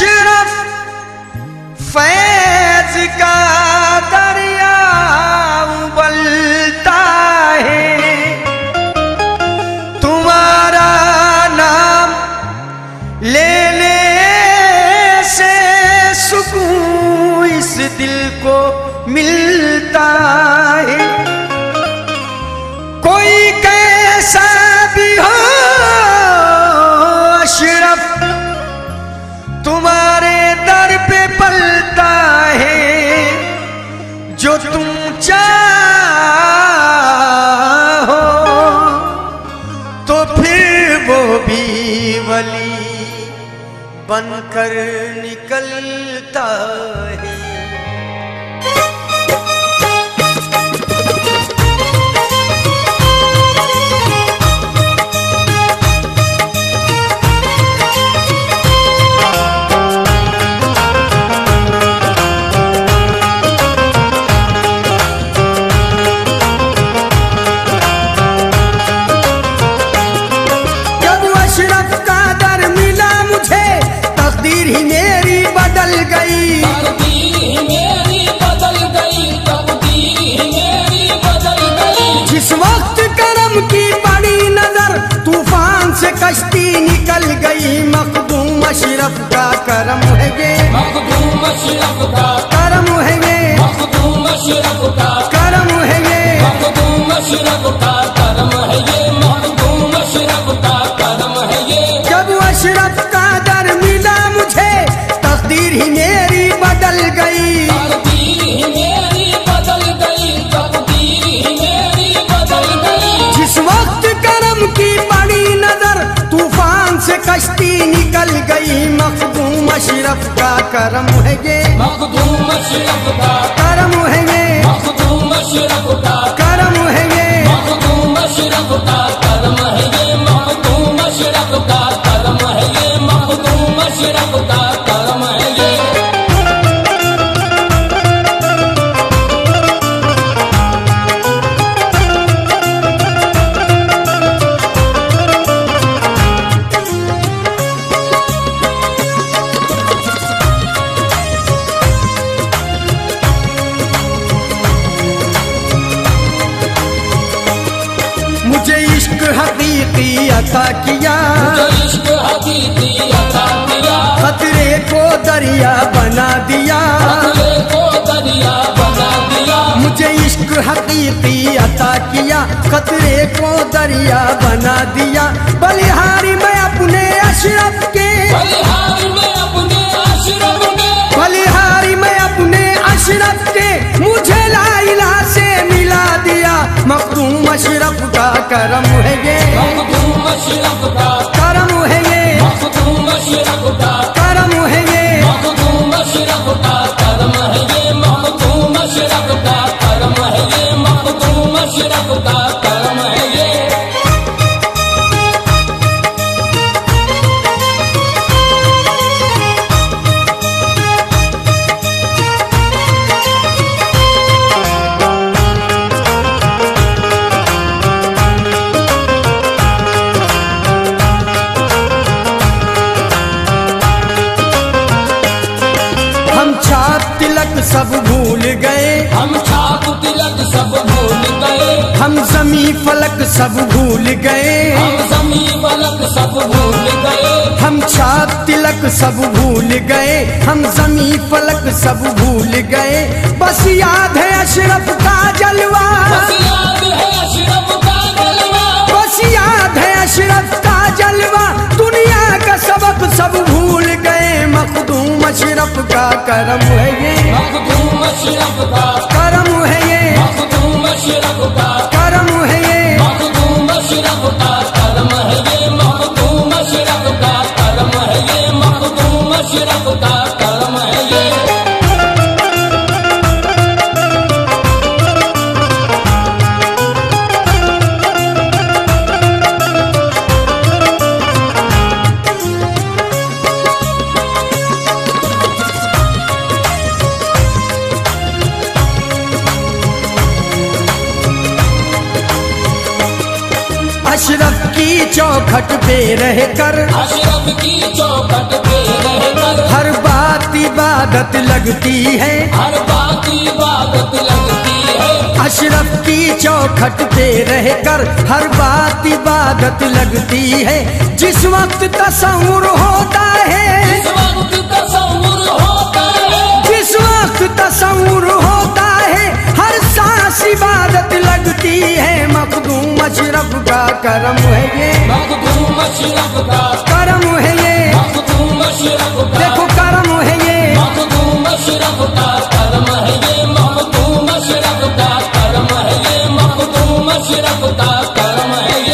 अशरफ फैज का दरिया उबलता है, तुम्हारा नाम लेने से सुकून इस दिल को मिलता है। कोई कैसा भी हो अशरफ तुम्हारे दर पे पलता है, जो तुम चाहो तो फिर वो भी वली बनकर निकलता है। कश्ती निकल गई मखदूम अशरफ का करम है ये, मखदूम अशरफ का करम है ये, मखदूम अशरफ का करम है ये, मखदूम अशरफ का करम है ये, मखदूम अशरफ का करम है ये। जब अशरफ का दर मिला मुझे तकदीर ही मेरी बदल गई, तकदीर ही मेरी बदल गई, तकदीर ही मेरी बदल गई। जिस वक्त करम की बड़ी नजर तूफान से कश्ती निकल गई, मखदूम अशरफ का करम है ये, मखदूम अशरफ का करम है ये, मखदूम अशरफ का करम है ये, मखदूम अशरफ का करम है ये, मखदूम अशरफ का करम है ये, मखदूम अशरफ का करम है ये। मुझे इश्क हकीकी अता किया, मुझे इश्क हकीकी अता किया, खतरे को दरिया बना दिया, खतरे को दरिया बना दिया। मुझे इश्क हकीकी अता किया, खतरे को दरिया बना दिया। बलिहारी मैं अपने अशरफ के, बलिहारी में अपने अशरफ के, बलिहारी मैं अपने अशरफ के, मुझे लाइला से मिला दिया। मखदूम अशरफ का करम है ये, मखदूम अशरफ का करम है ये, मखदूम अशरफ का करम है ये, मखदूम अशरफ का करम है ये, मखदूम अशरफ का करम है ये, मखदूम अशरफ का करम है ये। तिलक सब भूल गए, हम छाप तिलक सब भूल गए, हम जमी फलक सब भूल गए, हम जमी फलक सब भूल गए, हम छाप तिलक सब भूल गए, हम जमी फलक सब भूल गए। बस याद है अशरफ का जलवा, बस याद है अशरफ का जलवा, बस याद है अशरफ का जलवा। दुनिया का सबक सब भूल गए, मखदूम अशरफ का करम है ये, मखदूम अशरफ का करम है ये, मखदूम अशरफ का करम है ये, मखदूम अशरफ का करम है ये, मखदूम अशरफ का करम है ये, मखदूम अशरफ का करम है ये। अशरफ की चौखट पे रहकर, अशरफ की चौखट पे रहकर, हर बात इबादत लगती है, हर बात इबादत लगती है। अशरफ की चौखट पे रहकर हर बात इबादत लगती है। जिस वक्त तसव्वुर होता है, जिस वक्त तसव्वुर होता है, जिस वक्त तसव्वुर होता है, हर सांस इबादत लगती है। मखदूम अशरफ का करम है ये, मखदूम अशरफ का करम है ये, मखदूम अशरफ का, देखो करम है ये, मखदूम अशरफ का करम है ये, मखदूम अशरफ का करम है ये, मखदूम अशरफ का करम है ये।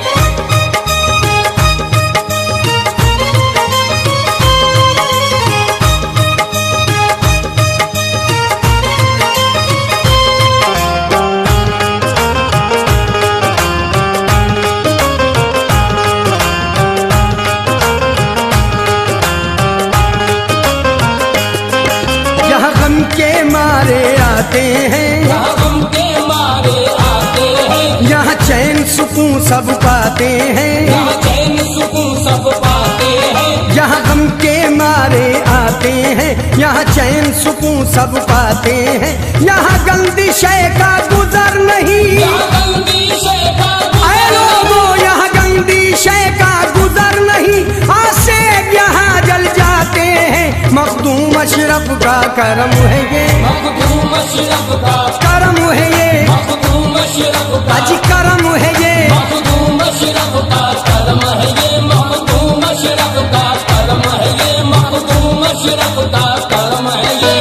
के मारे आते हैं, यहाँ गम के मारे आते हैं, यहाँ चैन सुकून सब पाते हैं, यहाँ चैन सुकून सब पाते हैं, यहाँ गम के मारे आते हैं, यहाँ चैन सुकून सब पाते हैं। यहाँ गंदी शय का गुजर नहीं, यहाँ गंदी शय का आए लोगों यहाँ गंदी शय का गुजर नहीं, आसे यहाँ जल जाते हैं। मखदूम अशरफ का करम है ये, मखदूम अशरफ का करम है ये, मखदूम अशरफ का, अजी करम है ये, मखदूम अशरफ का करम है ये, मखदूम अशरफ का करम है ये, मखदूम अशरफ का करम है ये।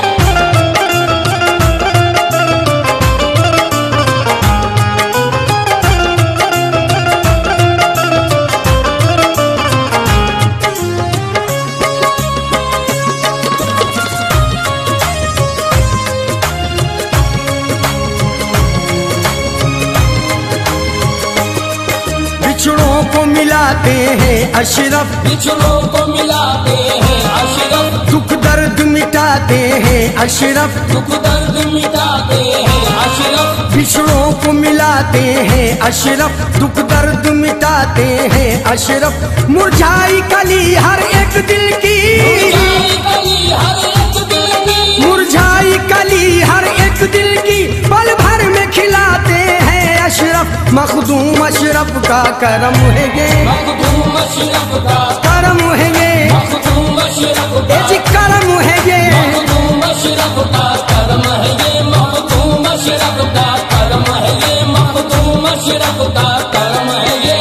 बिछड़ों को मिलाते हैं अशरफ, बिछड़ों को मिलाते हैं अशरफ, दुख दर्द मिटाते हैं अशरफ, दुख दर्द मिटाते हैं अशरफ, बिछड़ों को मिलाते हैं अशरफ, दुख दर्द मिटाते हैं अशरफ। मुरझाई कली हर एक दिल की, मुरझाई कली हर एक दिल की, मुरझाई कली हर एक दिल की, पल भर में खिलाते हैं अशरफ। मखदूम अशरफ का करम है ये, मखदूम अशरफ का करम है ये, मखदूम अशरफ का, जी करम है ये, मखदूम अशरफ का करम है ये, मखदूम अशरफ का करम है ये, मखदूम अशरफ का करम है ये।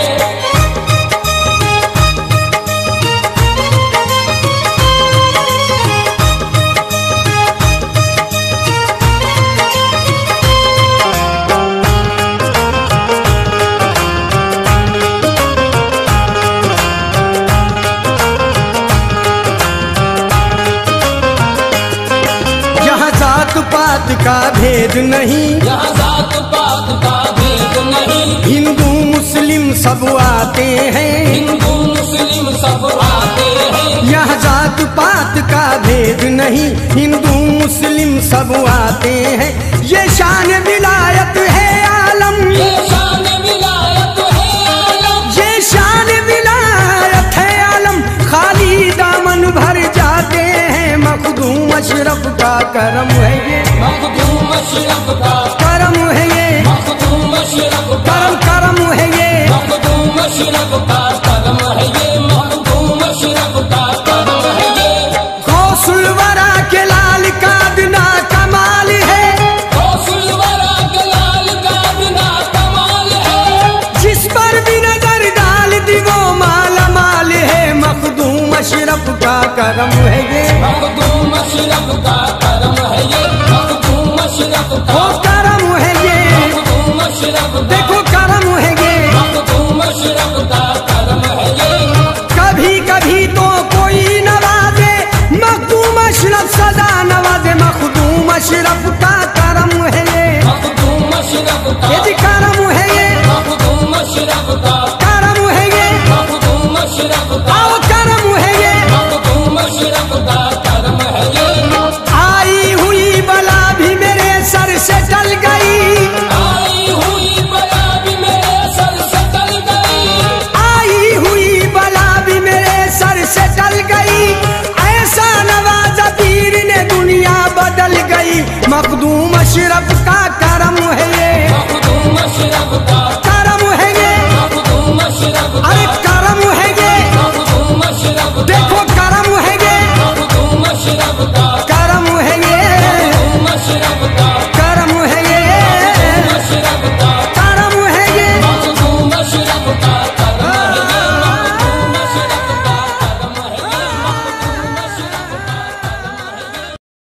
पात का भेद नहीं, यहाँ जात पात का भेद नहीं, हिंदू मुस्लिम सब आते हैं, हिंदू मुस्लिम सब आते हैं, यहाँ जात पात का भेद नहीं, हिंदू मुस्लिम सब आते हैं। ये शान विलायत है आलम, ये शान विलायत है आलम, ये शान विलायत है आलम, खाली दामन भर जाते हैं। मखदूम अशरफ का करम है ये, मखदूम अशरफ का करम है ये, मखदूम अशरफ का करम करम है ये, मखदूम अशरफ का करम है ये, मखदूम अशरफ का करम है ये। गौसुल वरा के लाल का बिना कमाल है, गौसुल वरा के लाल का बिना कमाल है, जिस पर भी नजर डाल दी वो माला माल है। मखदूम अशरफ का करम है ये, मखदूम अशरफ